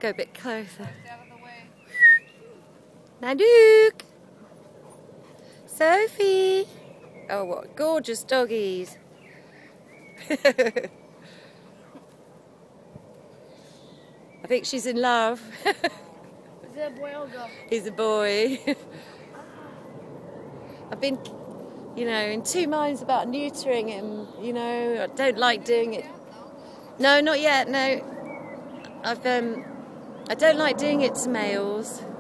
go a bit closer. Nanook! Sophie! Oh, what gorgeous doggies! I think she's in love. Is it a boy or girl? He's a boy. I've been, you know, in two minds about neutering him. You know, I don't like doing it. No, not yet. No, I don't like doing it to males.